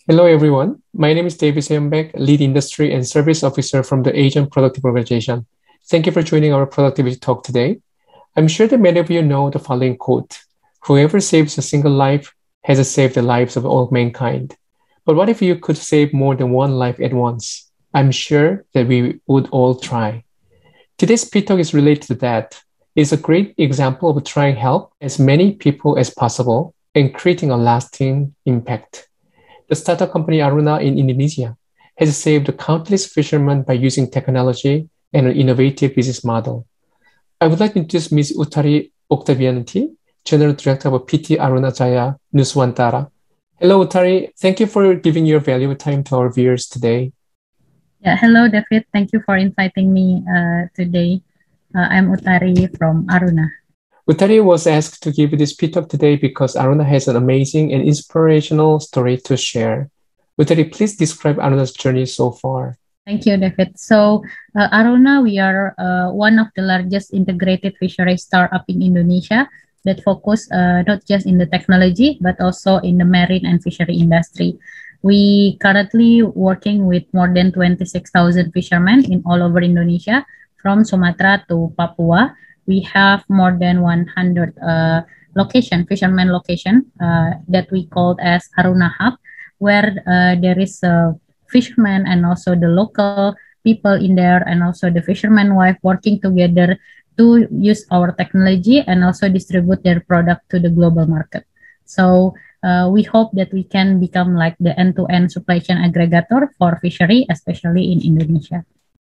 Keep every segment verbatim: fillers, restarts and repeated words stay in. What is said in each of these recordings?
Hello, everyone. My name is David Sembek, Lead Industry and Service Officer from the Asian Productive Organization. Thank you for joining our productivity talk today. I'm sure that many of you know the following quote: "Whoever saves a single life has saved the lives of all mankind." But what if you could save more than one life at once? I'm sure that we would all try. Today's P Talk is related to that. It's a great example of trying to help as many people as possible and creating a lasting impact. The startup company Aruna in Indonesia has saved countless fishermen by using technology and an innovative business model. I would like to introduce Miz Utari Oktavianti, General Director of P T Aruna Jaya Nuswantara. Hello, Utari. Thank you for giving your valuable time to our viewers today. Yeah, hello, David. Thank you for inviting me uh, today. Uh, I'm Utari from Aruna. Utari was asked to give this P Talk today because Aruna has an amazing and inspirational story to share. Utari, please describe Aruna's journey so far. Thank you, David. So, uh, Aruna, we are uh, one of the largest integrated fishery startup in Indonesia that focus uh, not just in the technology, but also in the marine and fishery industry. We currently working with more than twenty-six thousand fishermen in all over Indonesia, from Sumatra to Papua. We have more than one hundred uh, location, fishermen location uh, that we called as Aruna Hub, where uh, there is a fishermen and also the local people in there, and also the fisherman wife working together to use our technology and also distribute their product to the global market. So uh, we hope that we can become like the end-to-end supply chain aggregator for fishery, especially in Indonesia.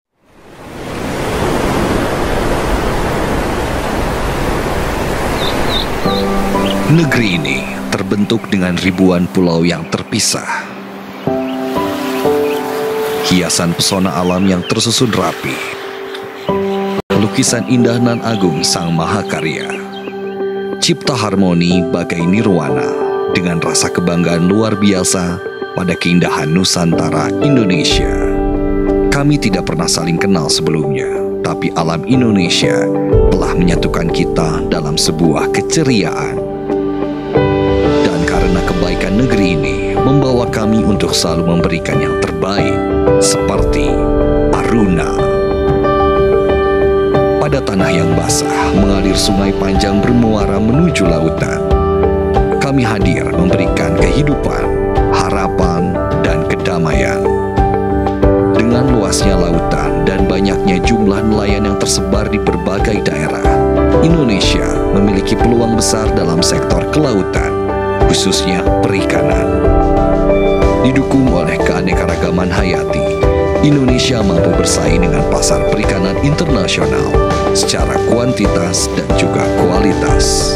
Negeri ini terbentuk dengan ribuan pulau yang terpisah. Hiasan pesona alam yang tersusun rapi. Lukisan indah nan agung Sang Mahakarya. Cipta harmoni bagai nirwana dengan rasa kebanggaan luar biasa pada keindahan Nusantara Indonesia. Kami tidak pernah saling kenal sebelumnya, tapi alam Indonesia telah menyatukan kita dalam sebuah keceriaan. Dan karena kebaikan negeri ini membawa kami untuk selalu memberikan yang terbaik, seperti Aruna. Pada tanah yang basah, mengalir sungai panjang bermuara menuju lautan. Kami hadir memberikan kehidupan, harapan, dan kedamaian. Dengan luasnya lautan dan banyaknya jumlah nelayan yang tersebar di berbagai daerah, Indonesia memiliki peluang besar dalam sektor kelautan, khususnya perikanan. Didukung oleh keanekaragaman hayati, Indonesia mampu bersaing dengan pasar perikanan internasional secara kuantitas dan juga kualitas.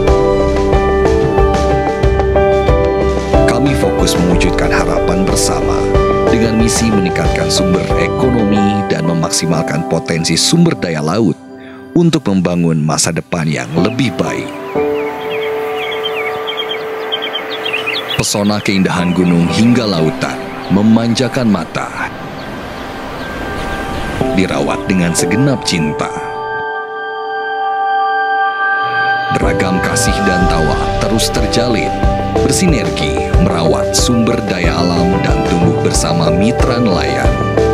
Kami fokus mewujudkan harapan bersama dengan misi meningkatkan sumber ekonomi dan memaksimalkan potensi sumber daya laut untuk membangun masa depan yang lebih baik. Pesona keindahan gunung hingga lautan memanjakan mata, dirawat dengan segenap cinta. Beragam kasih dan tawa terus terjalin, bersinergi merawat sumber daya alam dan tumbuh bersama mitra nelayan.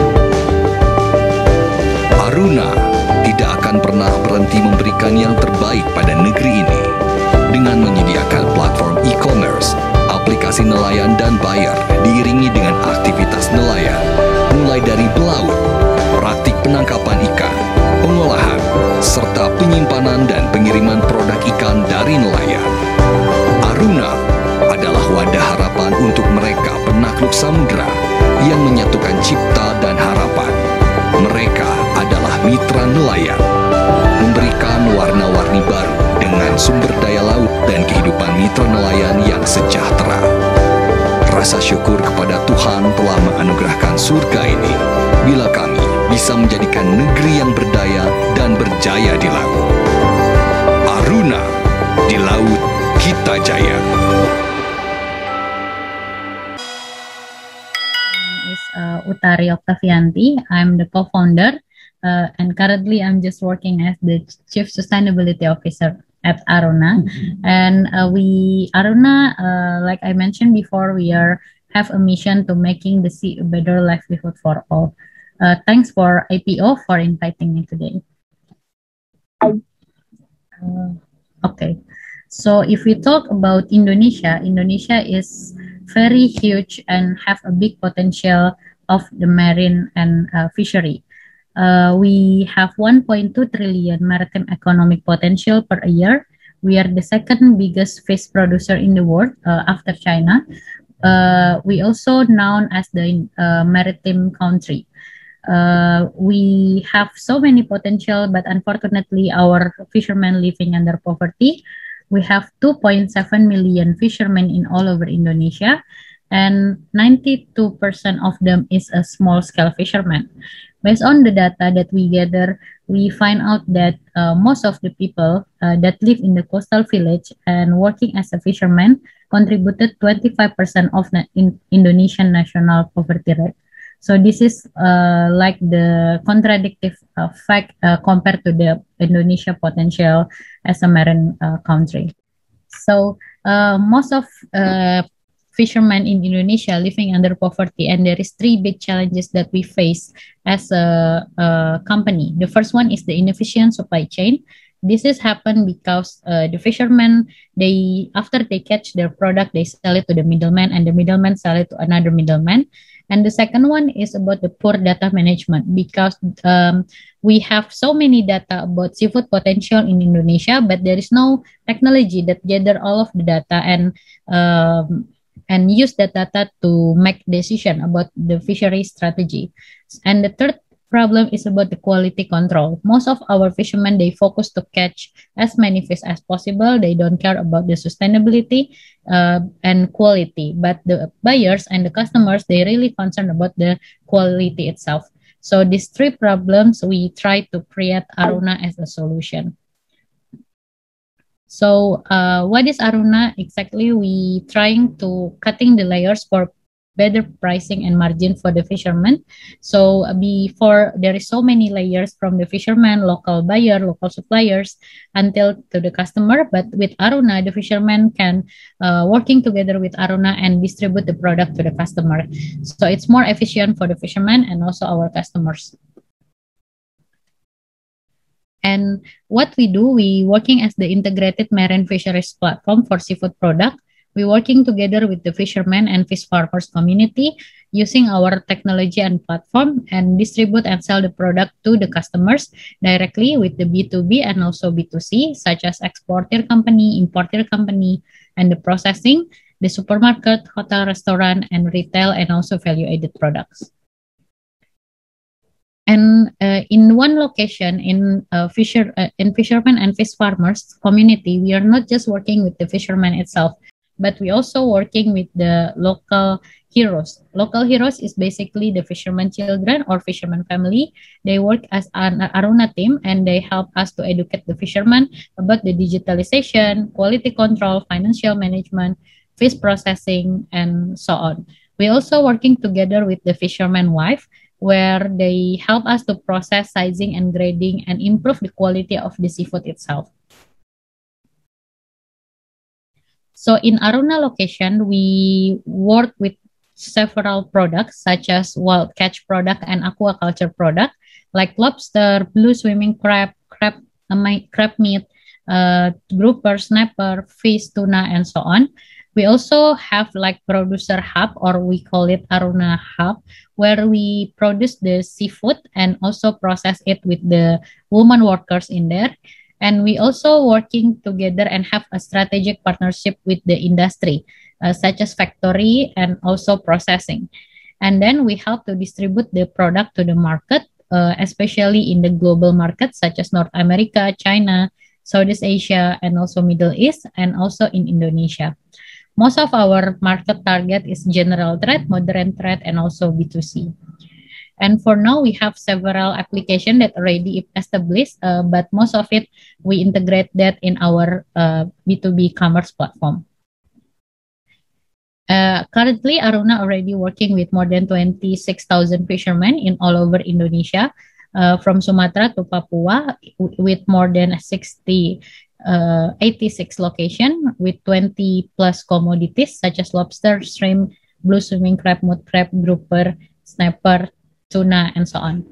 Aruna tidak akan pernah berhenti memberikan yang terbaik pada negeri ini dengan menyediakan platform e-commerce, aplikasi nelayan dan bayar diiringi dengan aktivitas nelayan, mulai dari pelaut, praktik penangkapan ikan, pengolahan, serta penyimpanan dan pengiriman produk ikan dari nelayan. Aruna adalah wadah harapan untuk mereka penakluk samudera yang menyatukan cipta dan harapan. Mereka adalah mitra nelayan, memberikan warna-warni baru dengan sumber daya laut dan kehidupan mitra nelayan yang sejahtera. Rasa syukur kepada Tuhan telah menganugerahkan surga ini bila kami bisa menjadikan negeri yang berdaya dan berjaya di laut. Aruna, di laut kita jaya. Is uh, Utari Oktavianti. I'm the co-founder, uh, and currently I'm just working as the Chief Sustainability Officer at Aruna. Mm-hmm. And uh, we, Aruna, uh, like I mentioned before, we are have a mission to making the sea a better livelihood for all. Uh, thanks for I P O for inviting me today. Uh, okay, so if we talk about Indonesia, Indonesia is very huge and have a big potential of the marine and uh, fishery. Uh, we have one point two trillion maritime economic potential per year. We are the second biggest fish producer in the world uh, after China. Uh, we also known as the uh, maritime country. Uh, we have so many potential, but unfortunately, our fishermen living under poverty. We have two point seven million fishermen in all over Indonesia, and ninety-two percent of them is a small-scale fisherman. Based on the data that we gather, we find out that uh, most of the people uh, that live in the coastal village and working as a fisherman contributed twenty-five percent of the in Indonesian national poverty rate. So this is uh, like the contradictive uh, fact uh, compared to the Indonesia potential as a marine uh, country. So uh, most of uh, fishermen in Indonesia living under poverty, and there is three big challenges that we face as a, a company. The first one is the inefficient supply chain. This has happened because uh, the fishermen, they after they catch their product, they sell it to the middleman, and the middleman sell it to another middleman. And the second one is about the poor data management, because um, we have so many data about seafood potential in Indonesia, but there is no technology that gather all of the data and um, and use that data to make decision about the fishery strategy. And the third problem is about the quality control. Most of our fishermen, they focus to catch as many fish as possible. They don't care about the sustainability uh, and quality, but the buyers and the customers, they really concerned about the quality itself. So these three problems, we try to create Aruna as a solution. So uh, what is Aruna exactly? We trying to cutting the layers for better pricing and margin for the fishermen. So before, there is so many layers from the fisherman, local buyer, local suppliers, until to the customer. But with Aruna, the fishermen can uh, working together with Aruna and distribute the product to the customer. So it's more efficient for the fishermen and also our customers. And what we do, we working as the integrated marine fisheries platform for seafood product. We're working together with the fishermen and fish farmers community using our technology and platform, and distribute and sell the product to the customers directly with the B two B and also B two C, such as exporter company, importer company, and the processing, the supermarket, hotel, restaurant, and retail, and also value-added products. And uh, in one location, in uh, fisher uh, in fishermen and fish farmers community, we are not just working with the fishermen itself, but we also working with the local heroes. Local heroes is basically the fisherman children or fisherman family. They work as an Aruna team, and they help us to educate the fishermen about the digitalization, quality control, financial management, fish processing, and so on. We also working together with the fisherman wife, where they help us to process, sizing, and grading, and improve the quality of the seafood itself. So in Aruna location, we work with several products such as wild catch product and aquaculture product, like lobster, blue swimming crab, crab, uh, crab meat, uh, grouper, snapper, fish, tuna, and so on. We also have like producer hub, or we call it Aruna hub, where we produce the seafood and also process it with the woman workers in there. And we also working together and have a strategic partnership with the industry, uh, such as factory and also processing. And then we help to distribute the product to the market, uh, especially in the global markets such as North America, China, Southeast Asia, and also Middle East, and also in Indonesia. Most of our market target is general trade, modern trade, and also B two C. And for now, we have several applications that already established, uh, but most of it, we integrate that in our uh, B two B commerce platform. Uh, currently, Aruna already working with more than twenty-six thousand fishermen in all over Indonesia, uh, from Sumatra to Papua, with more than sixty, uh, eighty-six locations with twenty plus commodities such as lobster, shrimp, blue swimming crab, mud crab, grouper, snapper, tuna, and so on.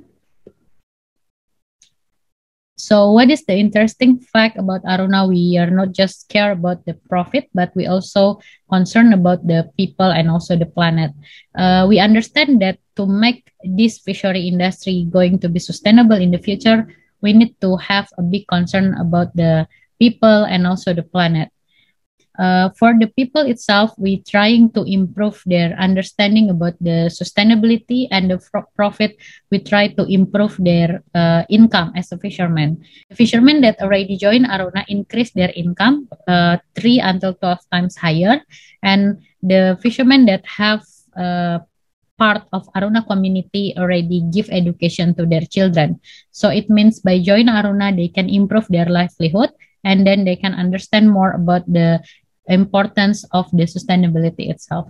So what is the interesting fact about Aruna? We are not just care about the profit, but we also concerned about the people and also the planet. Uh, we understand that to make this fishery industry going to be sustainable in the future, we need to have a big concern about the people and also the planet. Uh, for the people itself, we trying to improve their understanding about the sustainability and the pro- profit. We try to improve their uh, income as a fisherman. The fishermen that already joined Aruna increase their income uh, three until twelve times higher, and the fishermen that have uh, part of Aruna community already give education to their children. So it means by joining Aruna, they can improve their livelihood, and then they can understand more about the importance of the sustainability itself.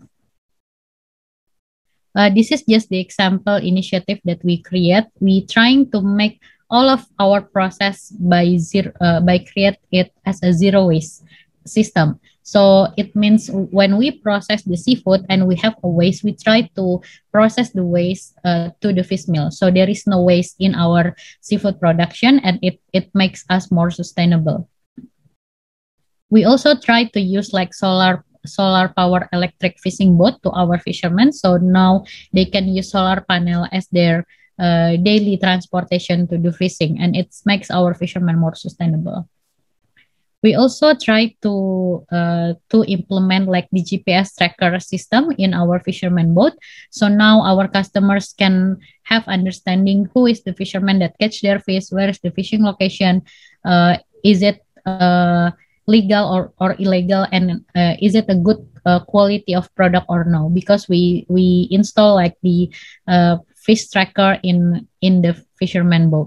Uh, this is just the example initiative that we create. We trying to make all of our process by zero, uh, by create it as a zero waste system. So it means when we process the seafood and we have a waste, we try to process the waste uh, to the fish meal. So there is no waste in our seafood production, and it, it makes us more sustainable. We also try to use like solar solar power electric fishing boat to our fishermen. So now they can use solar panel as their uh, daily transportation to do fishing, and it makes our fishermen more sustainable. We also try to uh, to implement like the G P S tracker system in our fisherman boat. So now our customers can have understanding who is the fisherman that catch their fish, where is the fishing location, uh, is it uh, legal or, or illegal, and uh, is it a good uh, quality of product or no, because we we install like the uh, fish tracker in in the fisherman boat.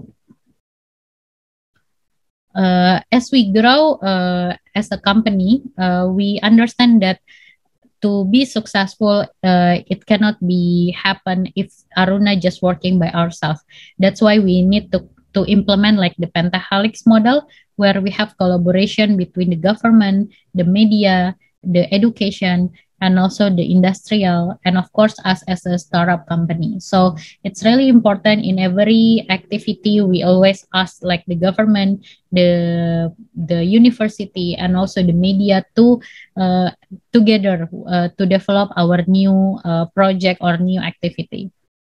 Uh, as we grow uh, as a company, uh, we understand that to be successful, uh, it cannot be happen if Aruna just working by ourselves. That's why we need to to implement like the Pentahelix model, where we have collaboration between the government, the media, the education, and also the industrial, and of course us as a startup company. So it's really important in every activity. We always ask like the government, the the university, and also the media to uh, together uh, to develop our new uh, project or new activity.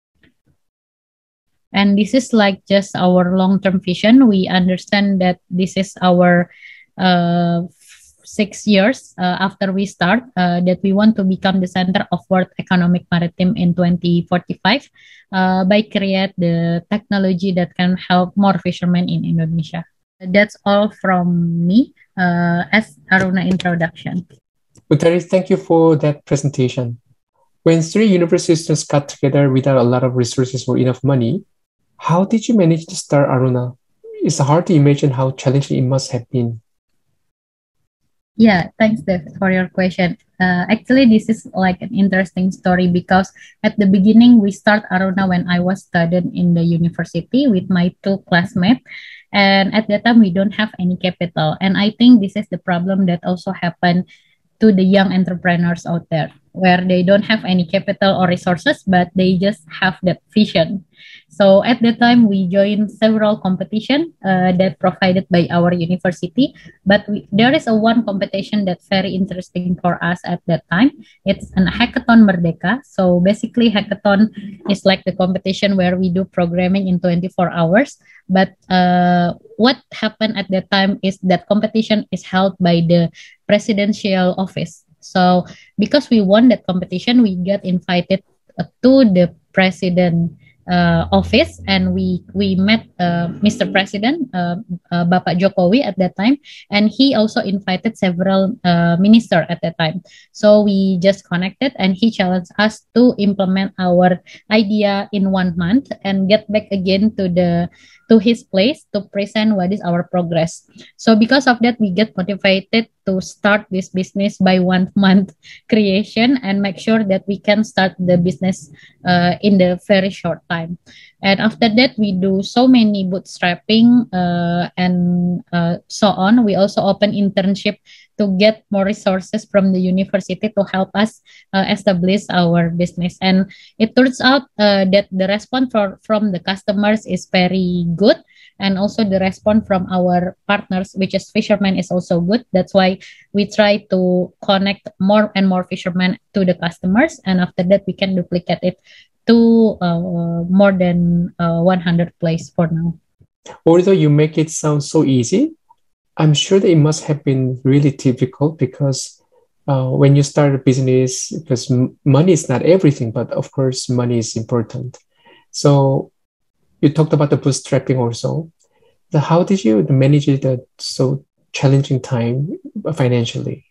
And this is like just our long-term vision. We understand that this is our uh, six years uh, after we start, uh, that we want to become the center of World Economic Maritime in twenty forty-five uh, by create the technology that can help more fishermen in Indonesia. That's all from me uh, as Aruna introduction. Utari, thank you for that presentation. When three university students got together without a lot of resources or enough money, how did you manage to start Aruna? It's hard to imagine how challenging it must have been. Yeah, thanks, Dev, for your question. Uh, actually, this is like an interesting story because at the beginning, we start Aruna when I was studying in the university with my two classmates. And at that time, we don't have any capital. And I think this is the problem that also happened to the young entrepreneurs out there, where they don't have any capital or resources, but they just have that vision. So at that time, we joined several competition uh, that provided by our university. But we, there is a one competition that's very interesting for us at that time. It's an Hackathon Merdeka. So basically, hackathon is like the competition where we do programming in twenty-four hours. But uh, what happened at that time is that competition is held by the presidential office. So because we won that competition, we got invited uh, to the president uh, office, and we we met uh, Mister President, uh, uh, Bapak Jokowi at that time, and he also invited several uh, minister at that time. So we just connected, and he challenged us to implement our idea in one month and get back again to the to his place to present what is our progress. So because of that, we get motivated to start this business by one month creation and make sure that we can start the business uh, in the very short time. And after that, we do so many bootstrapping uh, and uh, so on. We also open internship to get more resources from the university to help us uh, establish our business. And it turns out uh, that the response for, from the customers is very good. And also the response from our partners, which is fishermen, is also good. That's why we try to connect more and more fishermen to the customers. And after that, we can duplicate it to uh, more than uh, one hundred places for now. Although you make it sound so easy, I'm sure that it must have been really difficult because uh, when you start a business, because m- money is not everything, but of course, money is important. So you talked about the bootstrapping also. So how did you manage that so challenging time financially?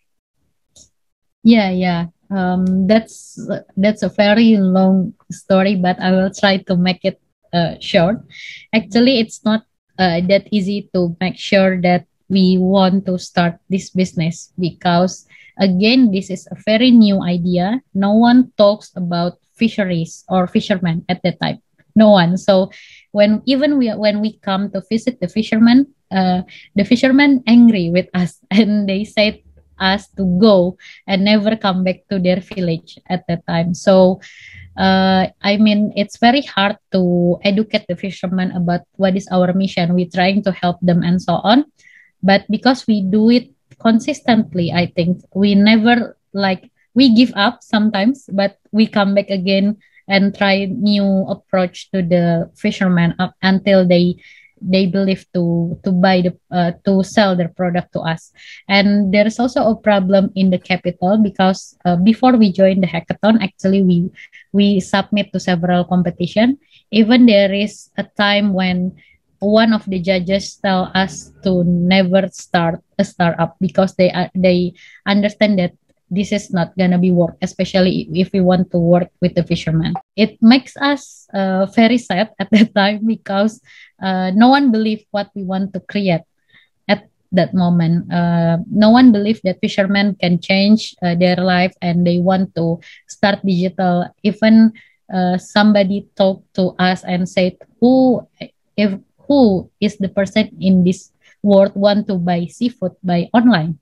Yeah, yeah. Um, that's that's a very long story, but I will try to make it uh, short. Actually, it's not uh, that easy to make sure that we want to start this business because again, this is a very new idea. No one talks about fisheries or fishermen at that time. No one. So when even we when we come to visit the fishermen, uh, the fishermen angry with us and they said us to go and never come back to their village at that time. So uh, I mean, it's very hard to educate the fishermen about what is our mission. We're trying to help them and so on. But because we do it consistently, I think we never like, we give up sometimes, but we come back again and try new approach to the fishermen up until they they believe to to buy the uh, to sell their product to us. And there is also a problem in the capital because uh, before we join the hackathon, actually we we submit to several competition. Even there is a time when one of the judges tell us to never start a startup because they uh, they understand that this is not gonna be work, especially if we want to work with the fishermen. It makes us uh, very sad at that time because uh, no one believed what we want to create at that moment. Uh, no one believed that fishermen can change uh, their life and they want to start digital. Even uh, somebody talked to us and said, "Who, if who is the person in this world want to buy seafood by online?"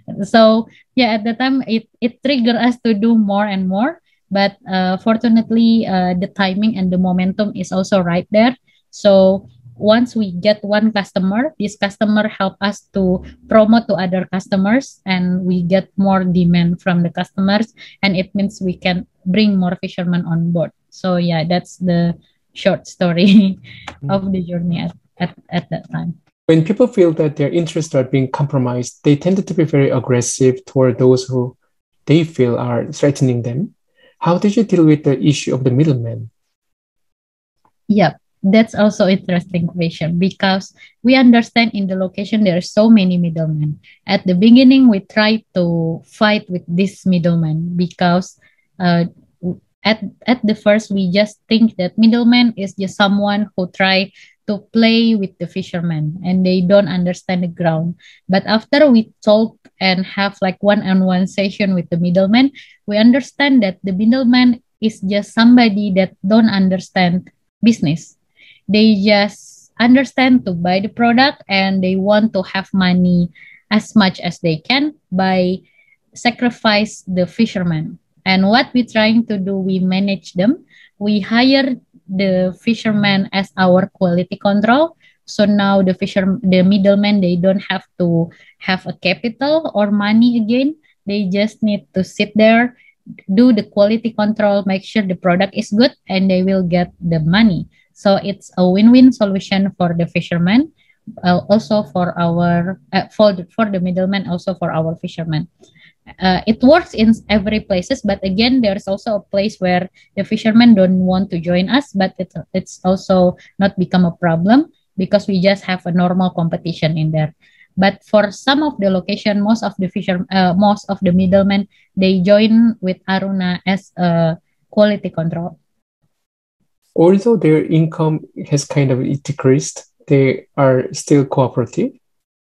So yeah, at the time it it triggered us to do more and more. But uh, fortunately, uh, the timing and the momentum is also right there. So once we get one customer, this customer help us to promote to other customers, and we get more demand from the customers, and it means we can bring more fishermen on board. So yeah, that's the short story of the journey at, at, at that time. When people feel that their interests are being compromised, they tend to be very aggressive toward those who they feel are threatening them. How did you deal with the issue of the middleman? Yeah, that's also interesting question because we understand in the location there are so many middlemen. At the beginning, we try to fight with this middleman because uh, at at the first we just think that middleman is just someone who try to play with the fishermen and they don't understand the ground. But after we talk and have like one-on-one session with the middleman, we understand that the middleman is just somebody that don't understand business. They just understand to buy the product and they want to have money as much as they can by sacrifice the fishermen. And what we're trying to do, we manage them. We hire the fishermen as our quality control. So now the fisher, the middlemen, they don't have to have a capital or money again. They just need to sit there, do the quality control, make sure the product is good, and they will get the money. So it's a win-win solution for the fishermen, uh, also for our uh, for the, for the middlemen, also for our fishermen. Uh, it works in every places, but again, there's also a place where the fishermen don't want to join us, but it's it's also not become a problem because we just have a normal competition in there. But for some of the location, most of the fisher, uh, most of the middlemen, they join with Aruna as a quality control. Although their income has kind of decreased, they are still cooperative.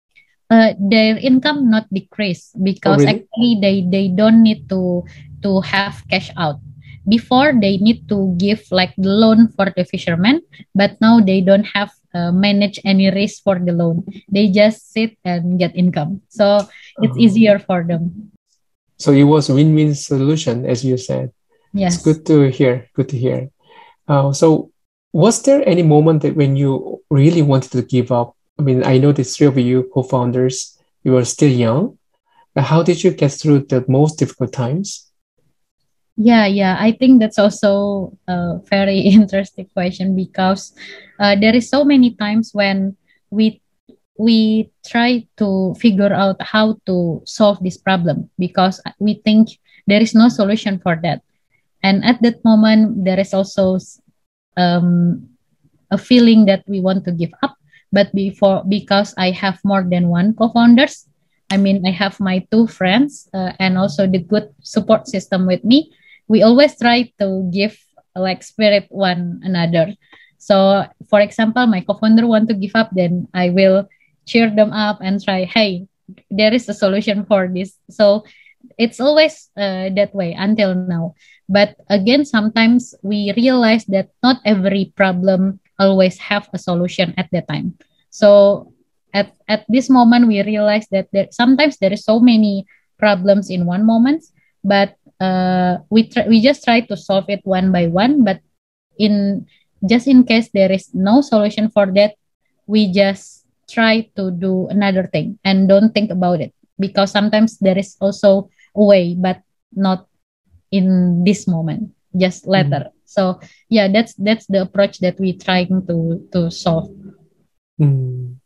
uh, their income not decrease Oh, because really? actually they they don't need to to have cash out. Before they need to give like the loan for the fishermen, but now they don't have uh, manage any risk for the loan. They just sit and get income, so it's Uh, easier for them. so it was a win-win solution, as you said. It's Yes. good to hear. Good to hear. Uh, so, was there any moment that when you really wanted to give up? I mean, I know the three of you co-founders, you were still young. But how did you get through the most difficult times? Yeah, yeah. I think that's also a very interesting question because uh, there is so many times when we we try to figure out how to solve this problem because we think there is no solution for that. And at that moment, there is also um, a feeling that we want to give up. But before, because I have more than one co-founders, I mean, I have my two friends uh, and also the good support system with me. We always try to give like spirit one another. So, for example, my co-founder want to give up, then I will cheer them up and try, hey, there is a solution for this. So it's always uh, that way until now. But again, sometimes we realize that not every problem always have a solution at that time. So at, at this moment, we realize that there, sometimes there is so many problems in one moment, but uh, we try, we just try to solve it one by one. But in just in case there is no solution for that, we just try to do another thing and don't think about it because sometimes there is also a way, but not in this moment, just later. Mm. So yeah, that's that's the approach that we trying to to solve. Mm.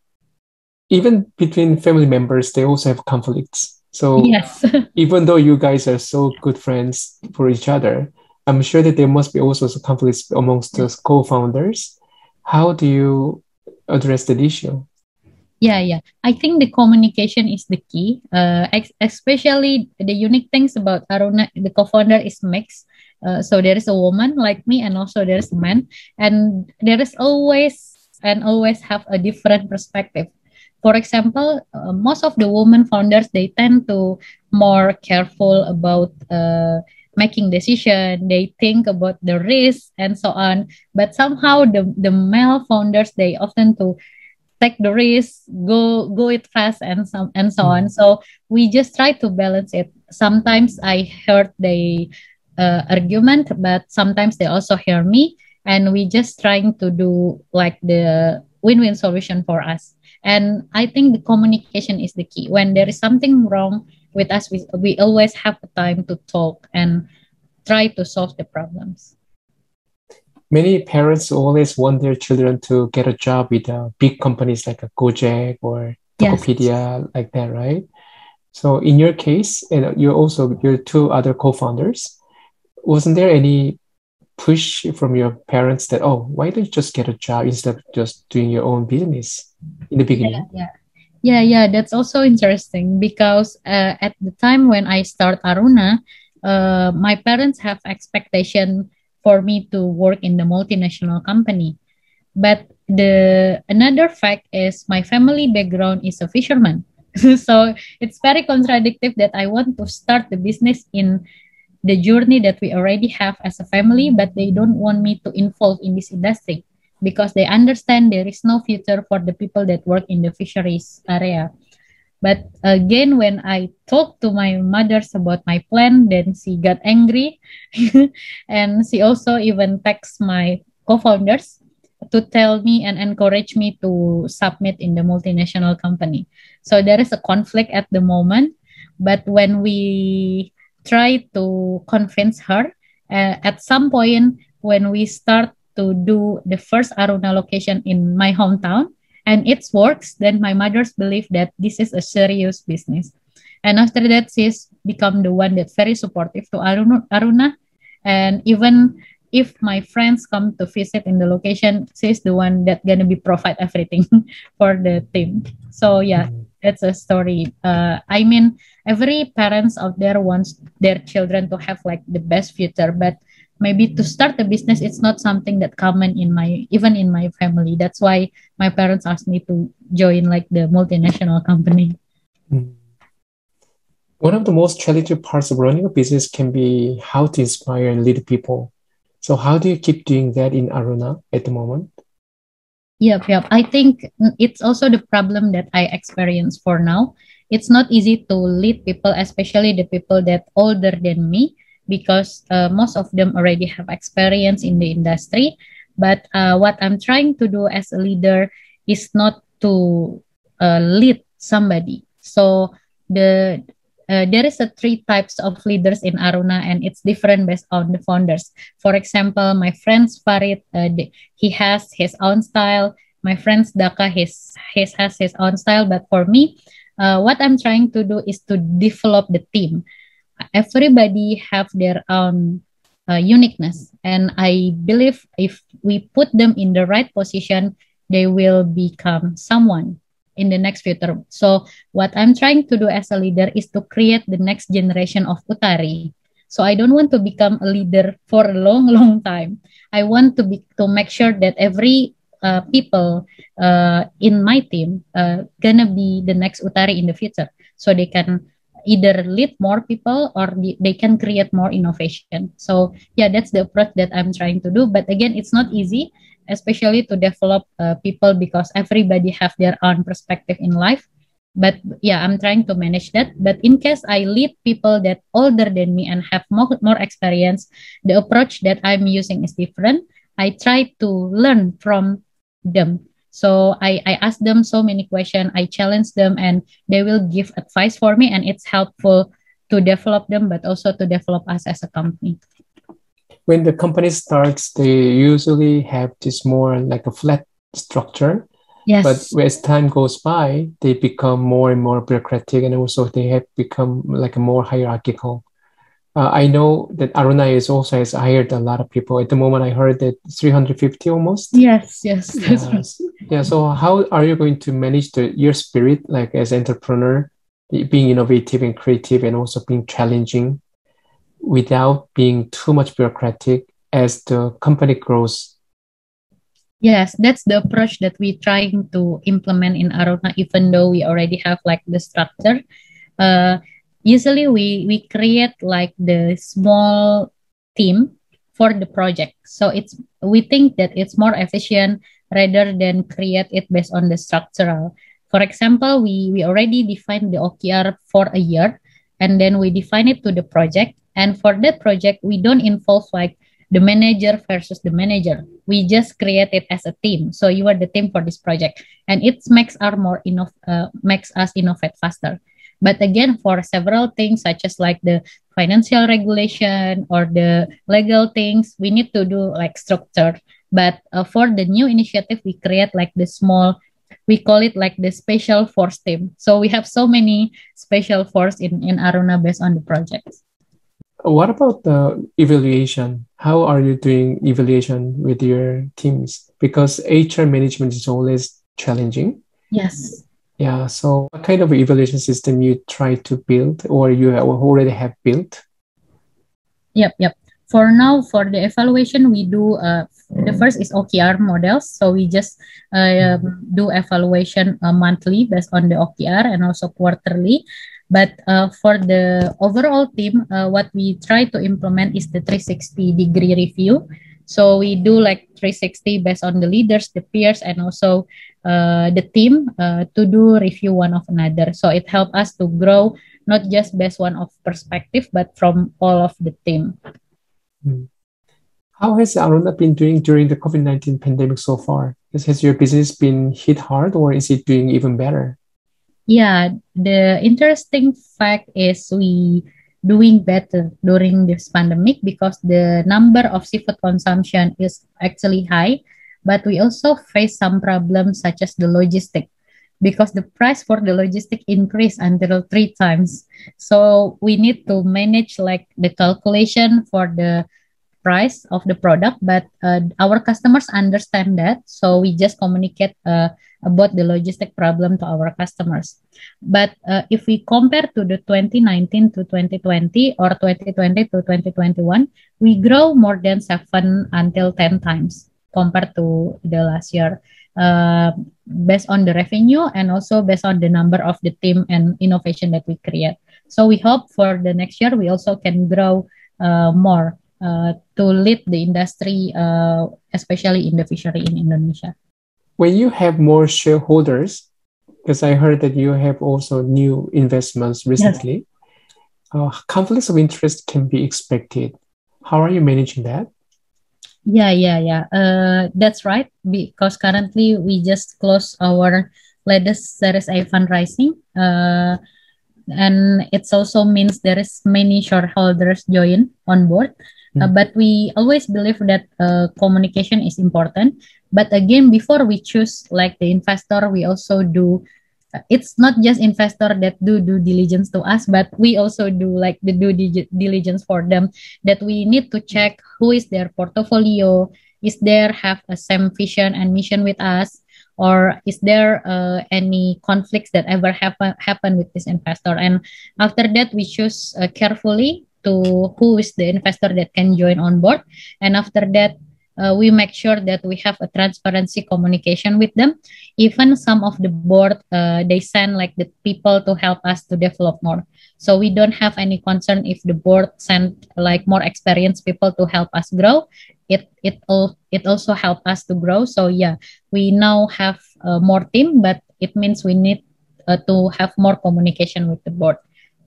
Even between family members, they also have conflicts. So Yes. even though you guys are so good friends for each other, I'm sure that there must be also some conflicts amongst the co-founders. How do you address that issue? Yeah, yeah. I think the communication is the key. Uh, ex- especially the unique things about Aruna, the co-founder is mixed. Uh, so there is a woman like me, and also there is a man, and there is always and always have a different perspective. For example, uh, most of the women founders they tend to more careful about uh, making decision. They think about the risk and so on. But somehow the the male founders they often to take the risk, go go it fast, and some and so on. Mm. So we just try to balance it. Sometimes I heard the uh, argument, but sometimes they also hear me, and we just trying to do like the win-win solution for us. And I think the communication is the key. When there is something wrong with us, we we always have the time to talk and try to solve the problems. Many parents always want their children to get a job with uh, big companies like a Gojek or Yes. Tokopedia, like that, right? So in your case, and you also your two other co-founders, wasn't there any push from your parents that, oh, why don't you just get a job instead of just doing your own business in the Yeah, beginning? yeah. Yeah, yeah, that's also interesting because uh, at the time when I start Aruna, uh, my parents have expectation for me to work in the multinational company. But the another fact is my family background is a fisherman. So it's very contradictory that I want to start the business in the journey that we already have as a family, but they don't want me to involve in this industry because they understand there is no future for the people that work in the fisheries area. But again, when I talked to my mothers about my plan, then she got angry. And she also even text my co-founders to tell me and encourage me to submit in the multinational company. So there is a conflict at the moment. But when we try to convince her, uh, at some point when we start to do the first Aruna location in my hometown, and it works, then my mother's believe that this is a serious business. And after that, she's become the one that's very supportive to Aruna, Aruna. And even if my friends come to visit in the location, she's the one that gonna be provide everything for the team. So yeah, Mm. that's a story. Uh, I mean, every parents out there wants their children to have like the best future, but maybe to start a business, it's not something that common in my, even in my family. That's why my parents asked me to join like the multinational company. Mm. One of the most challenging parts of running a business can be how to inspire and lead people. So how do you keep doing that in Aruna at the moment? Yep, yep. I think it's also the problem that I experience for now. It's not easy to lead people, especially the people that older than me, because uh, most of them already have experience in the industry. But uh, what I'm trying to do as a leader is not to uh, lead somebody. So the uh, there is a three types of leaders in Aruna, and it's different based on the founders. For example, my friend Farid, uh, the, he has his own style. My friend Daka, his, his has his own style. But for me, uh, what I'm trying to do is to develop the team. Everybody have their own uh, uniqueness, and I believe if we put them in the right position, they will become someone in the next future. So what I'm trying to do as a leader is to create the next generation of Utari. So I don't want to become a leader for a long, long time. I want to be to make sure that every uh, people uh, in my team uh, gonna be the next Utari in the future, so they can either lead more people or they can create more innovation. So yeah, that's the approach that I'm trying to do. But again, it's not easy, especially to develop uh, people, because everybody have their own perspective in life. But yeah, I'm trying to manage that. But in case I lead people that older than me and have more, more experience, the approach that I'm using is different. I try to learn from them. So I, I ask them so many questions, I challenge them, and they will give advice for me, and it's helpful to develop them, but also to develop us as a company. When the company starts, they usually have this more like a flat structure. Yes. But as time goes by, they become more and more bureaucratic, and also they have become like a more hierarchical. Uh, I know that Aruna is also has hired a lot of people. At the moment, I heard that three hundred fifty almost. Yes, yes. That's Yeah. right. Yeah. So how are you going to manage the your spirit, like as entrepreneur, being innovative and creative, and also being challenging, without being too much bureaucratic as the company grows? Yes, that's the approach that we're trying to implement in Aruna, even though we already have like the structure. Uh, usually we, we create like the small team for the project. So it's, we think that it's more efficient rather than create it based on the structural. For example, we, we already defined the O K R for a year, and then we define it to the project. And for that project, we don't involve like the manager versus the manager. We just create it as a team. So you are the team for this project, and it makes our more innov- uh, makes us innovate faster. But again, for several things such as like the financial regulation or the legal things, we need to do like structure. But uh, for the new initiative, we create like the small, we call it like the special force team. So we have so many special force in, in Aruna based on the projects. What about the evaluation? How are you doing evaluation with your teams? Because H R management is always challenging. Yes. Yeah. So what kind of evaluation system you try to build, or you already have built? Yep, yep. For now, for the evaluation, we do, uh, the first is O K R models. So we just uh, um, do evaluation uh, monthly based on the O K R, and also quarterly. But uh, for the overall team, uh, what we try to implement is the three sixty degree review. So we do like three sixty based on the leaders, the peers, and also uh, the team uh, to do review one of another. So it helps us to grow, not just based one of perspective, but from all of the team. How has Aruna been doing during the COVID nineteen pandemic so far? Has your business been hit hard, or is it doing even better? Yeah, the interesting fact is we doing better during this pandemic because the number of seafood consumption is actually high, but we also face some problems such as the logistic, because the price for the logistic increased until three times. So we need to manage like the calculation for the price of the product, but uh, our customers understand that. So we just communicate uh, about the logistic problem to our customers. But uh, if we compare to the twenty nineteen to twenty twenty or twenty twenty to twenty twenty-one, we grow more than seven until ten times compared to the last year, uh, based on the revenue and also based on the number of the team and innovation that we create. So we hope for the next year, we also can grow uh, more uh, to lead the industry, uh, especially in the fishery in Indonesia. When you have more shareholders, because I heard that you have also new investments recently, yes. uh, conflicts of interest can be expected. How are you managing that? Yeah, yeah, yeah. Uh, that's right. Because currently we just closed our latest Series A fundraising. Uh, and it also means there is many shareholders join on board. Uh, but we always believe that uh, communication is important. But again, before we choose like the investor, we also do, uh, it's not just investor that do due diligence to us, but we also do like the due diligence for them, that we need to check who is their portfolio, is there have a same vision and mission with us, or is there uh, any conflicts that ever happen happen with this investor. And after that, we choose uh, carefully to who is the investor that can join on board. And after that, uh, we make sure that we have a transparency communication with them. Even some of the board, uh, they send like the people to help us to develop more. So we don't have any concern if the board send like more experienced people to help us grow. It it all it also help us to grow. So yeah, we now have uh, more team, but it means we need uh, to have more communication with the board.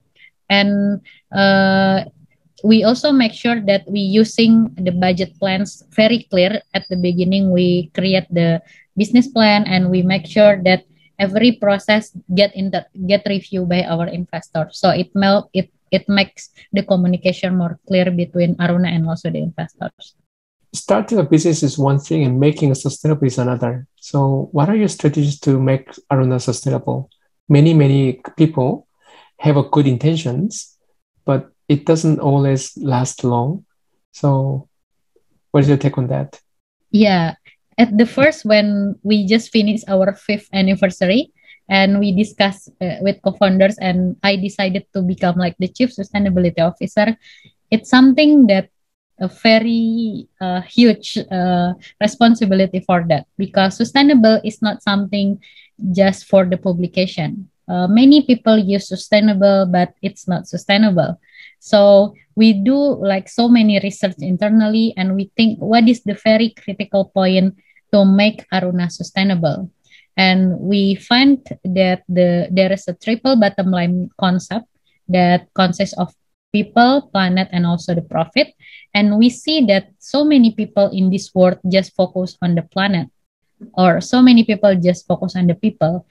And uh, we also make sure that we using the budget plans very clear at the beginning. We create the business plan and we make sure that every process get in the, get reviewed by our investors. So it mel it it makes the communication more clear between Aruna and also the investors. Starting a business is one thing and making it sustainable is another. So what are your strategies to make Aruna sustainable? Many, many people have a good intentions, but it doesn't always last long. So what is your take on that? Yeah, at the first, when we just finished our fifth anniversary and we discussed uh, with co-founders and I decided to become like the chief sustainability officer, it's something that a very uh, huge uh, responsibility for that, because sustainable is not something just for the publication. Uh, many people use sustainable, but it's not sustainable. So we do like so many research internally, and we think what is the very critical point to make Aruna sustainable. And we find that the there is a triple bottom line concept that consists of people, planet, and also the profit. And we see that so many people in this world just focus on the planet, or so many people just focus on the people.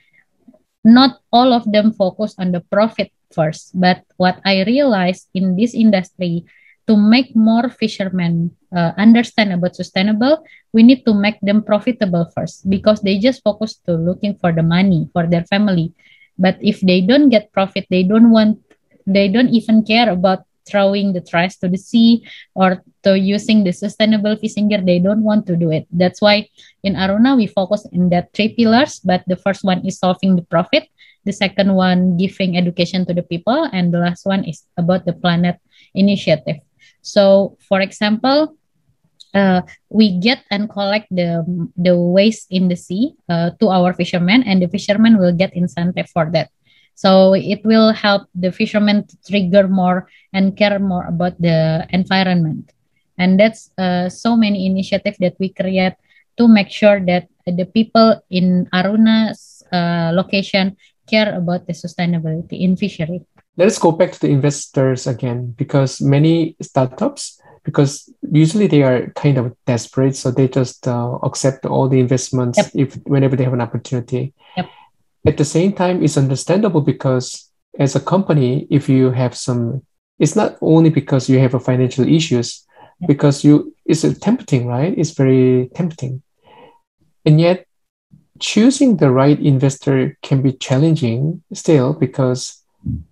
Not all of them focus on the profit first, but what I realized in this industry, to make more fishermen uh, understand about sustainable, we need to make them profitable first, because they just focus to looking for the money for their family. But if they don't get profit, they don't want, they don't even care about throwing the trash to the sea or to using the sustainable fishing gear. They don't want to do it. That's why in Aruna, we focus in that three pillars, but the first one is solving the profit. The second one, giving education to the people. And the last one is about the planet initiative. So for example, uh, we get and collect the, the waste in the sea uh, to our fishermen, and the fishermen will get incentive for that. So it will help the fishermen to trigger more and care more about the environment. And that's uh, so many initiatives that we create to make sure that the people in Aruna's uh, location care about the sustainability in fishery. Let's go back to the investors again, because many startups, because usually they are kind of desperate, so they just uh, accept all the investments yep. if whenever they have an opportunity. Yep. At the same time, it's understandable because as a company, if you have some, it's not only because you have a financial issues, yeah. because you, it's tempting, right? It's very tempting. And yet choosing the right investor can be challenging still, because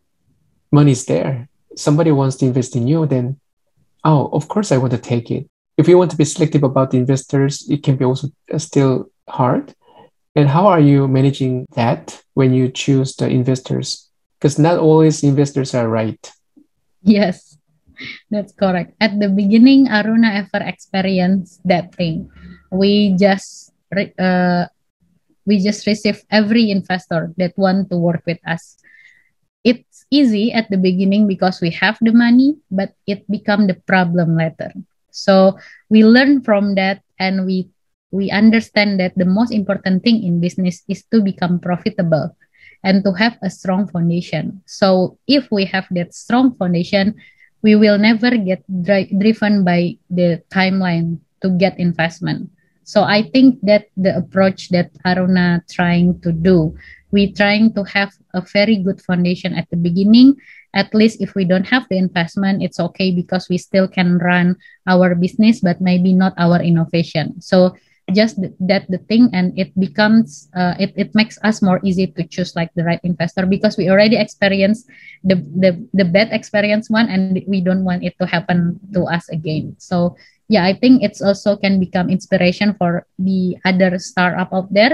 money is there. Somebody wants to invest in you, then, oh, of course I want to take it. If you want to be selective about the investors, it can be also still hard. And how are you managing that when you choose the investors? Because not always investors are right. Yes, that's correct. At the beginning, Aruna ever experienced that thing. We just re- uh, we just receive every investor that want to work with us. It's easy at the beginning because we have the money, but it become the problem later. So we learn from that, and we we understand that the most important thing in business is to become profitable and to have a strong foundation. So if we have that strong foundation, we will never get dri- driven by the timeline to get investment. So I think that the approach that Aruna trying to do, we trying to have a very good foundation at the beginning. At least if we don't have the investment, it's okay because we still can run our business, but maybe not our innovation. So just th- that the thing, and it becomes uh, it, it makes us more easy to choose like the right investor because we already experienced the, the the bad experience one, and we don't want it to happen to us again. So yeah, I think it's also can become inspiration for the other startup out there.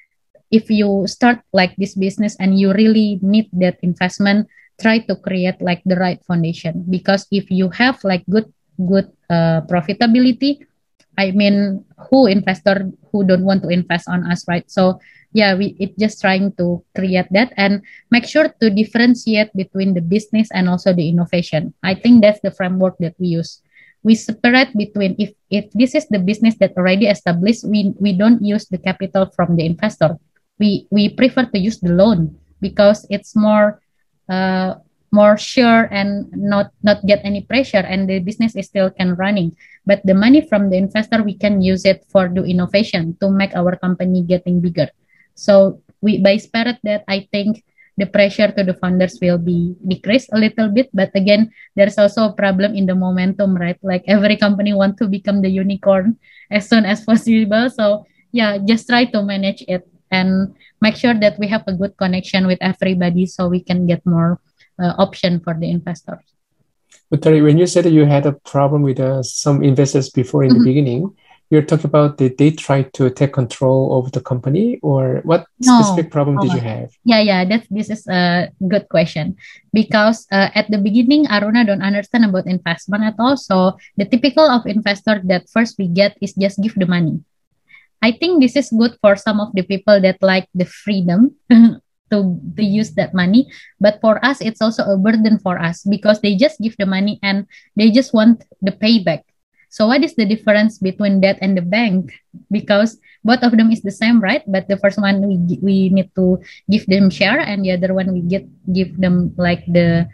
If you start like this business and you really need that investment, try to create like the right foundation, because if you have like good good uh, profitability, I mean, who investor who don't want to invest on us, right? So yeah, we it just trying to create that and make sure to differentiate between the business and also the innovation. I think that's the framework that we use. We separate between, if if this is the business that already established, we we don't use the capital from the investor. We we prefer to use the loan because it's more uh, more sure and not not get any pressure, and the business is still can running. But the money from the investor, we can use it for the innovation to make our company getting bigger. So we by spirit that, I think the pressure to the founders will be decreased a little bit. But again, there's also a problem in the momentum, right? Like every company want to become the unicorn as soon as possible. So yeah, just try to manage it and make sure that we have a good connection with everybody so we can get more uh, option for the investors. But Tari, when you said that you had a problem with uh, some investors before in Mhm. the beginning, you're talking about that they tried to take control of the company, or what No. specific problem did Oh, you have? Yeah, yeah, that's this is a good question because uh, at the beginning, Aruna don't understand about investment at all. So the typical of investor that first we get is just give the money. I think this is good for some of the people that like the freedom to to use that money, but for us, it's also a burden for us because they just give the money and they just want the payback. So what is the difference between that and the bank? Because both of them is the same, right? But the first one we gi- we need to give them share, and the other one we get give them like the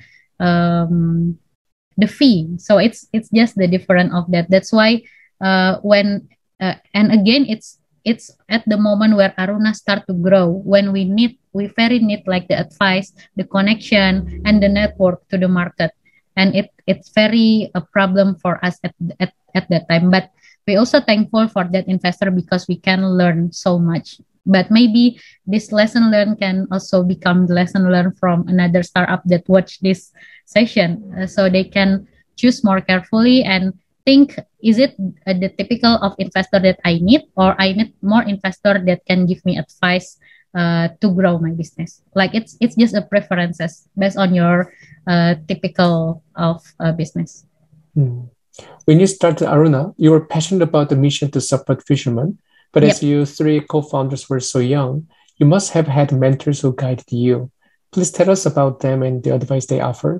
um the fee. So it's it's just the difference of that. That's why uh when uh, and again, it's it's at the moment where Aruna start to grow, when we need we very need like the advice, the connection, and the network to the market. And it it's very a problem for us at at, at that time. But we also thankful for that investor because we can learn so much. But maybe this lesson learned can also become the lesson learned from another startup that watch this session, uh, so they can choose more carefully and think, is it uh, the typical of investor that I need, or I need more investor that can give me advice uh, to grow my business. Like it's it's just a preferences based on your uh, typical of uh, business. Hmm. When you started Aruna, you were passionate about the mission to support fishermen, but as Yep. you three co-founders were so young, you must have had mentors who guided you. Please tell us about them and the advice they offered.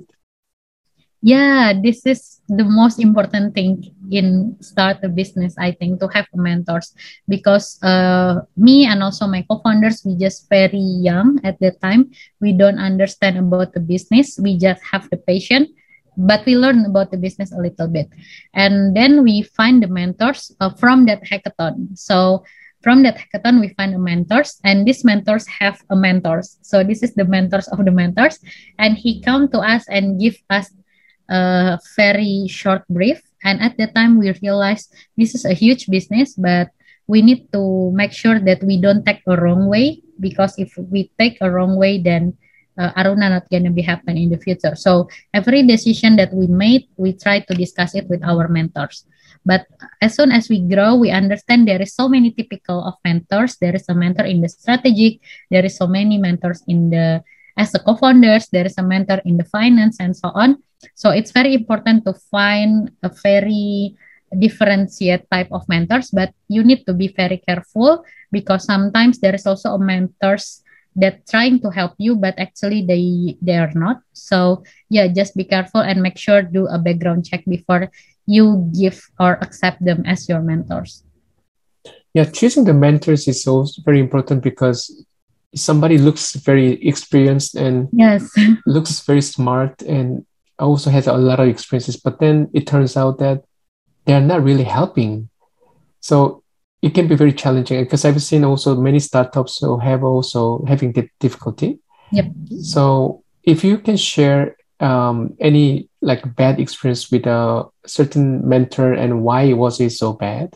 Yeah, this is the most important thing in start a business, I think, to have mentors, because uh, me and also my co-founders, we just very young at that time. We don't understand about the business. We just have the passion, but we learn about the business a little bit. And then we find the mentors uh, from that hackathon. So from that hackathon, we find the mentors, and these mentors have a mentors. So this is the mentors of the mentors, and he come to us and give us a very short brief. And at that time, we realized this is a huge business, but we need to make sure that we don't take a wrong way, because if we take a wrong way, then uh, Aruna not gonna be happen in the future. So every decision that we made, we try to discuss it with our mentors. But as soon as we grow, we understand there is so many typical of mentors. There is a mentor in the strategic. There is so many mentors in the as a co-founders. There is a mentor in the finance and so on. So it's very important to find a very differentiate type of mentors, but you need to be very careful because sometimes there is also a mentors that trying to help you, but actually they they are not. So yeah, just be careful and make sure do a background check before you give or accept them as your mentors. Yeah, choosing the mentors is also very important because somebody looks very experienced and yes, looks very smart and also has a lot of experiences, but then it turns out that they're not really helping. So it can be very challenging because I've seen also many startups who have also having the difficulty. Yep. So if you can share um, any like bad experience with a certain mentor and why was it so bad?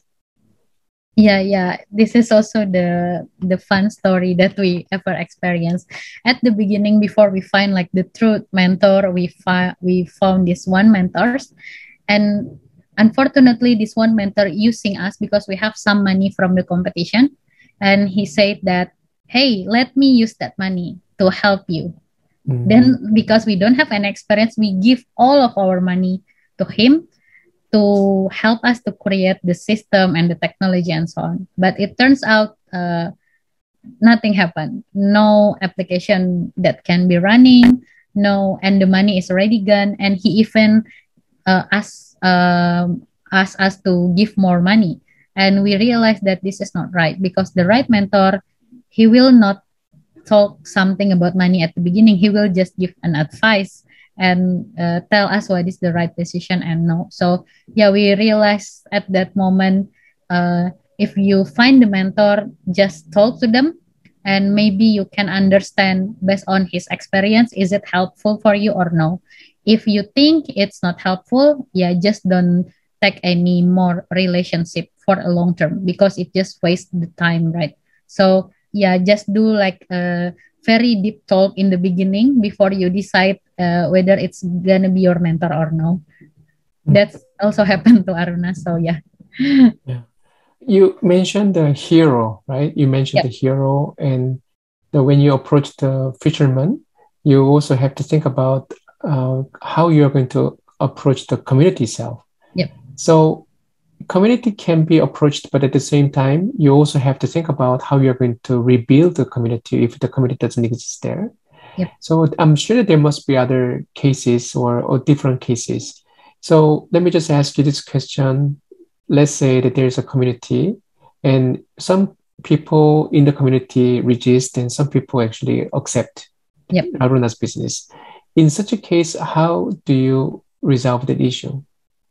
Yeah, yeah. This is also the the fun story that we ever experienced. At the beginning, before we find like the true mentor, we find we found this one mentors, and unfortunately, this one mentor using us because we have some money from the competition, and he said that, "Hey, let me use that money to help you." Mm-hmm. Then, because we don't have any experience, we give all of our money to him to help us to create the system and the technology and so on. But it turns out uh, nothing happened. No application that can be running, no, and the money is already gone. And he even uh, asked, uh, asked us to give more money. And we realized that this is not right because the right mentor, he will not talk something about money at the beginning. He will just give an advice and uh, tell us what is the right decision and no. So yeah, we realized at that moment, uh, if you find the mentor, just talk to them and maybe you can understand based on his experience, is it helpful for you or no? If you think it's not helpful, yeah, just don't take any more relationship for a long term because it just wastes the time, right? So yeah, just do like a very deep talk in the beginning before you decide uh, whether it's gonna be your mentor or no. Mm. That's also happened to Aruna. So yeah. Yeah. You mentioned the hero, right? You mentioned yep. the hero, and the, when you approach the fisherman, you also have to think about uh, how you're going to approach the community itself. Yep. So community can be approached, but at the same time, you also have to think about how you're going to rebuild the community if the community doesn't exist there. Yep. So I'm sure that there must be other cases or, or different cases. So let me just ask you this question. Let's say that there's a community and some people in the community resist and some people actually accept yep. Aruna's business. In such a case, how do you resolve that issue?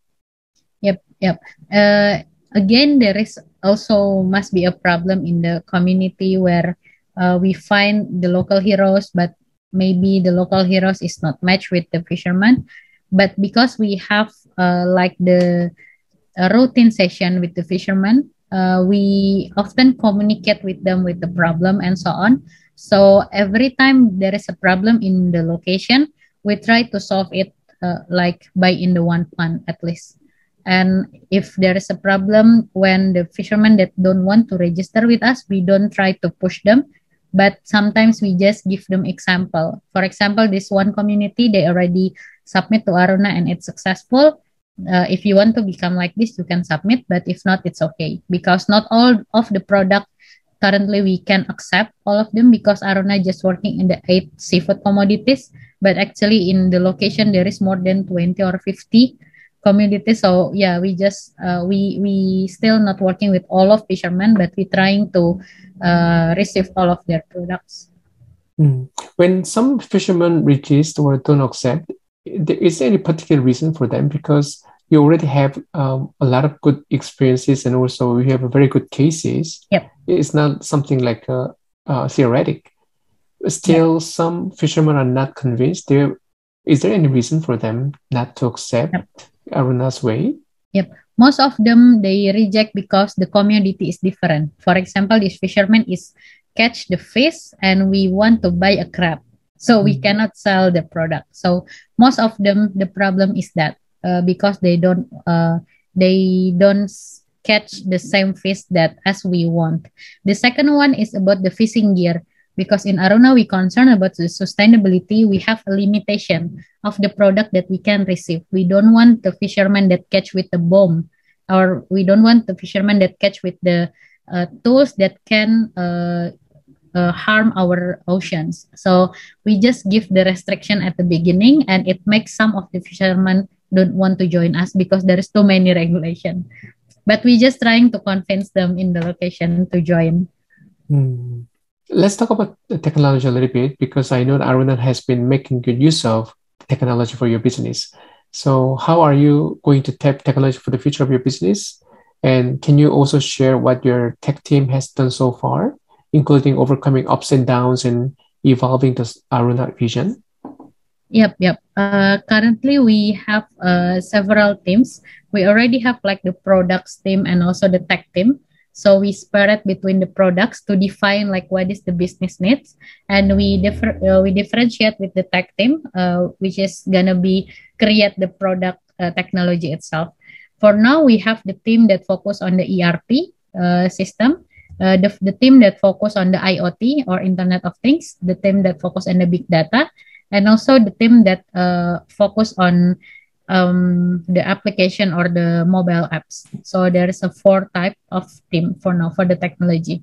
Yep, yep. Uh, again, there is also must be a problem in the community where uh, we find the local heroes, but maybe the local heroes is not matched with the fisherman. But because we have uh, like the a routine session with the fishermen, uh, we often communicate with them with the problem and so on. So every time there is a problem in the location, we try to solve it uh, like by in the one plan at least. And if there is a problem when the fishermen that don't want to register with us, we don't try to push them, but sometimes we just give them example. For example, this one community, they already submit to Aruna and it's successful. Uh, if you want to become like this, you can submit, but if not, it's okay. Because not all of the product currently we can accept all of them because Aruna just working in the eight seafood commodities, but actually in the location there is more than twenty or fifty commodities. So yeah, we just, uh, we, we still not working with all of fishermen, but we trying to uh, receive all of their products. Mm. When some fishermen resist or don't accept, is there any particular reason for them? Because you already have um, a lot of good experiences and also you have a very good cases. Yep. It's not something like a, uh, theoretic. Still, yep. Some fishermen are not convinced. There, is there any reason for them not to accept yep. Aruna's way? Yep. Most of them, they reject because the community is different. For example, this fisherman is catch the fish and we want to buy a crab. So we cannot sell the product. So most of them, the problem is that uh, because they don't, uh, they don't catch the same fish that as we want. The second one is about the fishing gear. Because in Aruna, we concern about the sustainability, we have a limitation of the product that we can receive. We don't want the fishermen that catch with the bomb, or we don't want the fishermen that catch with the uh, tools that can uh, uh, harm our oceans. So we just give the restriction at the beginning, and it makes some of the fishermen don't want to join us because there is too many regulation. But we just trying to convince them in the location to join. Hmm. Let's talk about the technology a little bit, because I know that Aruna has been making good use of technology for your business. So how are you going to tap technology for the future of your business? And can you also share what your tech team has done so far, including overcoming ups and downs and evolving the Aruna vision? Yep, yep. Uh, currently, we have uh, several teams. We already have like the products team and also the tech team. So we separate between the products to define like what is the business needs, and we differ uh, we differentiate with the tech team, uh, which is gonna be create the product uh, technology itself. For now, we have the team that focus on the E R P uh, system, uh, the the team that focus on the I O T or Internet of Things, the team that focus on the big data, and also the team that uh, focus on um, the application or the mobile apps. So there is a four type of team for now for the technology.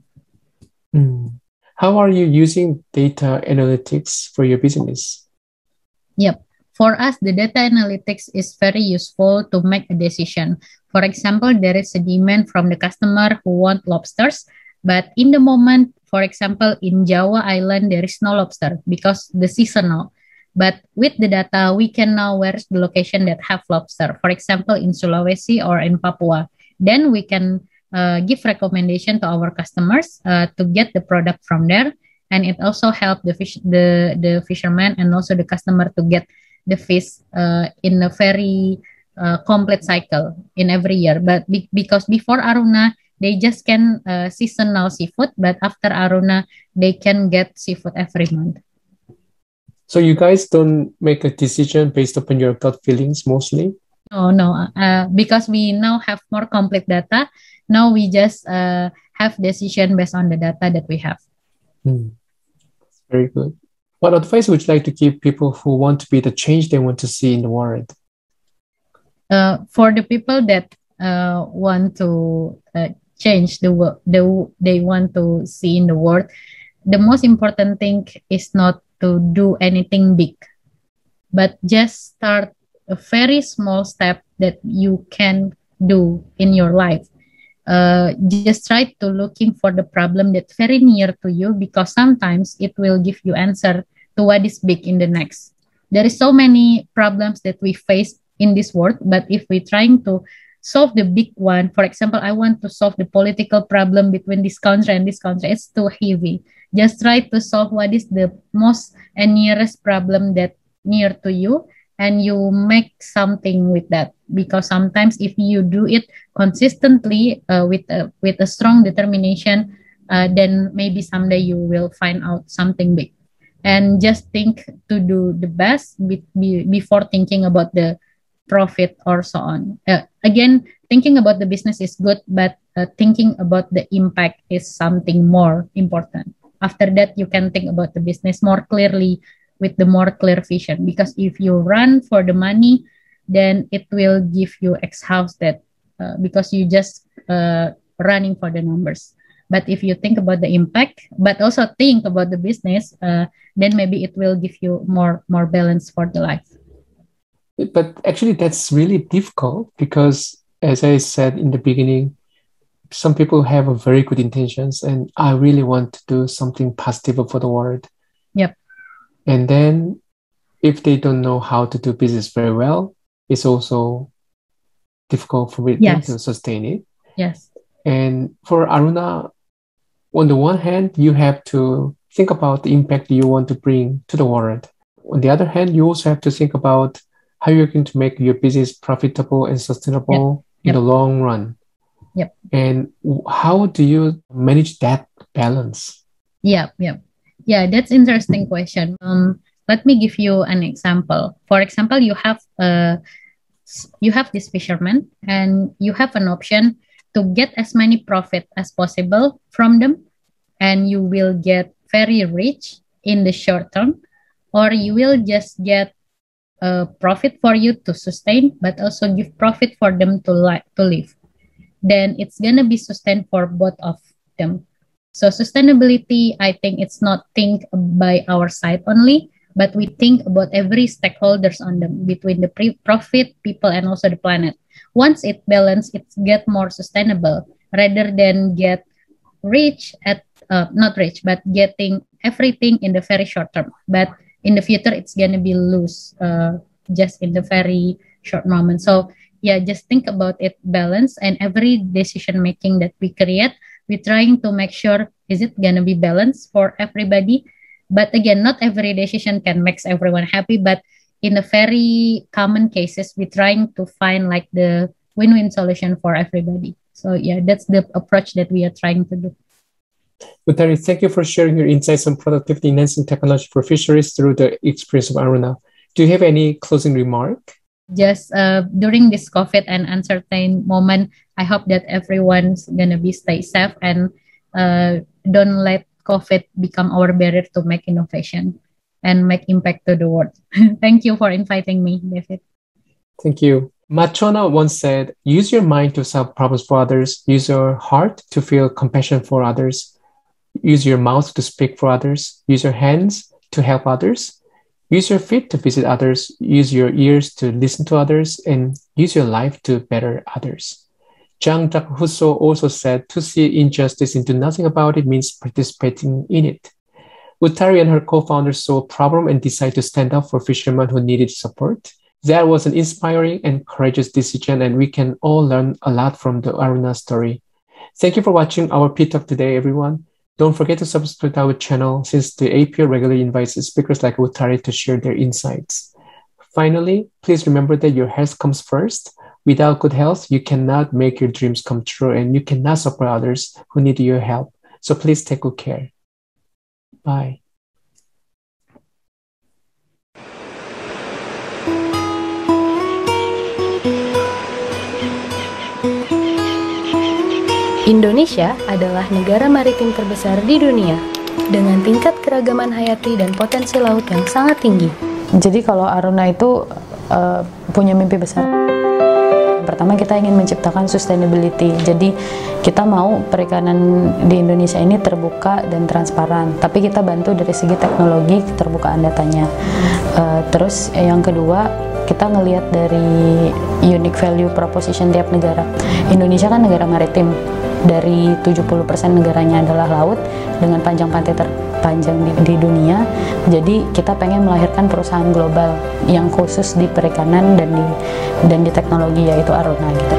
Mm. How are you using data analytics for your business? Yep. For us, the data analytics is very useful to make a decision. For example, there is a demand from the customer who want lobsters, but in the moment, for example, in Java Island, there is no lobster because the seasonal. But with the data, we can know where's the location that have lobster. For example, in Sulawesi or in Papua. Then we can uh, give recommendation to our customers uh, to get the product from there. And it also help the fish, the, the fisherman and also the customer to get the fish uh, in a very uh, complete cycle in every year. But be- because before Aruna, they just can uh, seasonal seafood. But after Aruna, they can get seafood every month. So you guys don't make a decision based upon your gut feelings mostly? No, no. Uh, because we now have more complete data. Now we just uh, have decision based on the data that we have. Hmm. Very good. What advice would you like to give people who want to be the change they want to see in the world? Uh, for the people that uh, want to uh, change the world, the, they want to see in the world, the most important thing is not to do anything big, but just start a very small step that you can do in your life. Uh, just try to looking for the problem that's very near to you, because sometimes it will give you answer to what is big in the next. There is so many problems that we face in this world, but if we're trying to solve the big one, for example, I want to solve the political problem between this country and this country, it's too heavy. Just try to solve what is the most and nearest problem that near to you, and you make something with that. Because sometimes if you do it consistently uh, with a, with a strong determination, uh, then maybe someday you will find out something big. And just think to do the best be, be, before thinking about the profit or so on. Uh, again, thinking about the business is good, but uh, thinking about the impact is something more important. After that, you can think about the business more clearly with the more clear vision. Because if you run for the money, then it will give you exhausted uh, because you just uh, running for the numbers. But if you think about the impact, but also think about the business, uh, then maybe it will give you more more balance for the life. But actually, that's really difficult because, as I said in the beginning, some people have a very good intentions and I really want to do something positive for the world. Yep. And then if they don't know how to do business very well, it's also difficult for them Yes. to sustain it. Yes. And for Aruna, on the one hand, you have to think about the impact you want to bring to the world. On the other hand, you also have to think about how you're going to make your business profitable and sustainable Yep. in the long run. Yep. And how do you manage that balance? Yeah, yeah. Yeah, that's interesting question. Um, let me give you an example. For example, you have uh, you have this fisherman and you have an option to get as many profit as possible from them, and you will get very rich in the short term, or you will just get a profit for you to sustain, but also give profit for them to li- to live. Then it's gonna be sustained for both of them. So sustainability, I think it's not think by our side only, but we think about every stakeholders on them, between the pre- profit, people, and also the planet. Once it balance, it get more sustainable rather than get rich at uh, not rich, but getting everything in the very short term. But in the future, it's gonna be lose uh, just in the very short moment. So yeah, just think about it balance, and every decision making that we create, we're trying to make sure is it gonna be balanced for everybody. But again, not every decision can make everyone happy, but in the very common cases, we're trying to find like the win-win solution for everybody. So yeah, that's the approach that we are trying to do. Uttari, thank you for sharing your insights on productivity enhancing technology for fisheries through the experience of Aruna. Do you have any closing remark? Just uh, during this COVID and uncertain moment, I hope that everyone's gonna be stay safe and uh, don't let COVID become our barrier to make innovation and make impact to the world. Thank you for inviting me, David. Thank you. Machona once said, use your mind to solve problems for others, use your heart to feel compassion for others, use your mouth to speak for others, use your hands to help others, use your feet to visit others, use your ears to listen to others, and use your life to better others. Jean-Jacques Rousseau also said, to see injustice and do nothing about it means participating in it. Uttari and her co-founders saw a problem and decided to stand up for fishermen who needed support. That was an inspiring and courageous decision, and we can all learn a lot from the Aruna story. Thank you for watching our P Talk today, everyone. Don't forget to subscribe to our channel, since the A P O regularly invites speakers like Uttari to share their insights. Finally, please remember that your health comes first. Without good health, you cannot make your dreams come true, and you cannot support others who need your help. So please take good care. Bye. Indonesia adalah negara maritim terbesar di dunia dengan tingkat keragaman hayati dan potensi laut yang sangat tinggi. Jadi kalau Aruna itu uh, punya mimpi besar. Pertama, kita ingin menciptakan sustainability. Jadi kita mau perikanan di Indonesia ini terbuka dan transparan. Tapi kita bantu dari segi teknologi keterbukaan datanya. Uh, terus yang kedua, kita ngelihat dari unique value proposition tiap negara. Indonesia kan negara maritim. Dari tujuh puluh persen negaranya adalah laut dengan panjang pantai terpanjang di, di dunia. Jadi kita pengen melahirkan perusahaan global yang khusus di perikanan dan di dan di teknologi, yaitu Aruna gitu.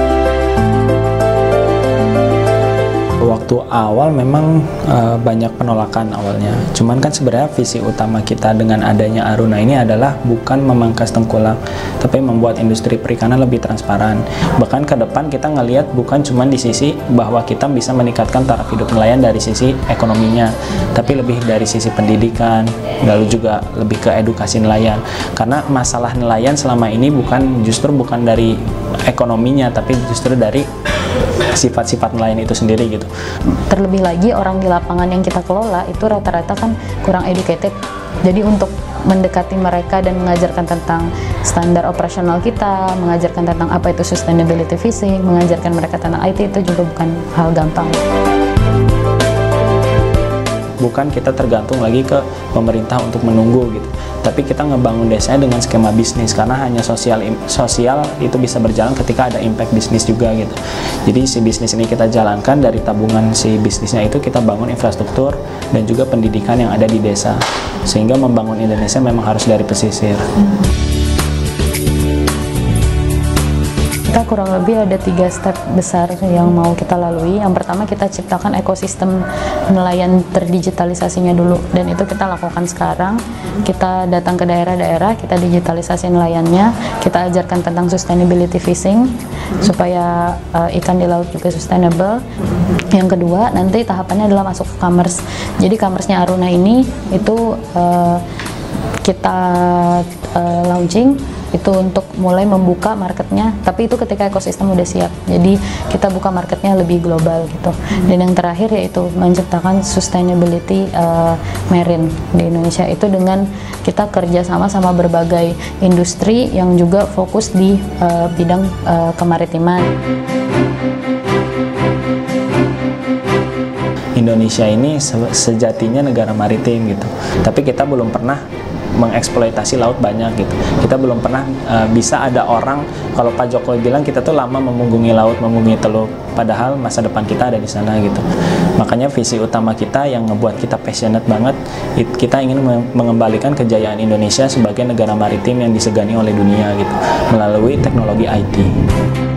Waktu awal memang uh, banyak penolakan awalnya. Cuman kan sebenarnya visi utama kita dengan adanya Aruna ini adalah bukan memangkas tengkulak, tapi membuat industri perikanan lebih transparan. Bahkan ke depan kita ngelihat bukan cuma di sisi bahwa kita bisa meningkatkan taraf hidup nelayan dari sisi ekonominya, tapi lebih dari sisi pendidikan, lalu juga lebih ke edukasi nelayan. Karena masalah nelayan selama ini bukan justru bukan dari ekonominya, tapi justru dari sifat-sifat nelayan itu sendiri gitu. Terlebih lagi orang di lapangan yang kita kelola itu rata-rata kan kurang educated. Jadi untuk mendekati mereka dan mengajarkan tentang standar operasional kita, mengajarkan tentang apa itu sustainability fishing, mengajarkan mereka tentang I T itu juga bukan hal gampang. Bukan kita tergantung lagi ke pemerintah untuk menunggu gitu, tapi kita ngebangun desanya dengan skema bisnis, karena hanya sosial sosial itu bisa berjalan ketika ada impact bisnis juga gitu. Jadi si bisnis ini kita jalankan, dari tabungan si bisnisnya itu kita bangun infrastruktur dan juga pendidikan yang ada di desa, sehingga membangun Indonesia memang harus dari pesisir. Kita kurang lebih ada tiga step besar yang mau kita lalui. Yang pertama, kita ciptakan ekosistem nelayan terdigitalisasinya dulu, dan itu kita lakukan sekarang. Kita datang ke daerah-daerah, kita digitalisasi nelayannya, kita ajarkan tentang sustainability fishing supaya uh, ikan di laut juga sustainable. Yang kedua, nanti tahapannya adalah masuk ke commerce. Jadi commerce-nya Aruna ini itu uh, kita uh, launching itu untuk mulai membuka marketnya, tapi itu ketika ekosistem udah siap, jadi kita buka marketnya lebih global gitu. Dan yang terakhir yaitu menciptakan sustainability uh, marine di Indonesia, itu dengan kita kerjasama sama berbagai industri yang juga fokus di uh, bidang uh, kemaritiman. Indonesia ini sejatinya negara maritim gitu, tapi kita belum pernah mengeksploitasi laut banyak gitu. Kita belum pernah uh, bisa ada orang, kalau Pak Jokowi bilang kita tuh lama memunggungi laut, memunggungi teluk, padahal masa depan kita ada di sana gitu. Makanya visi utama kita yang ngebuat kita passionate banget, it, kita ingin mengembalikan kejayaan Indonesia sebagai negara maritim yang disegani oleh dunia gitu, melalui teknologi I T.